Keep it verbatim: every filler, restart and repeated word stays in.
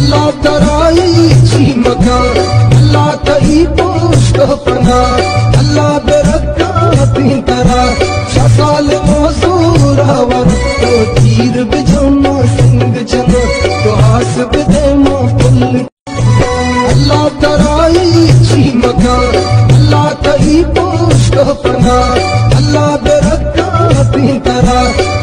अल्लाह तराई ची मकान अल्लाह तई पोस्ट पना अल्लाह बेरक्का तीन तरा शसाल मौसूर वर तो तीर बिजमा सिंग जना तो हास बिदे पुल अल्लाह तराई ची मकान अल्लाह तई पोस्ट पना अल्लाह बेरक्का तीन तरा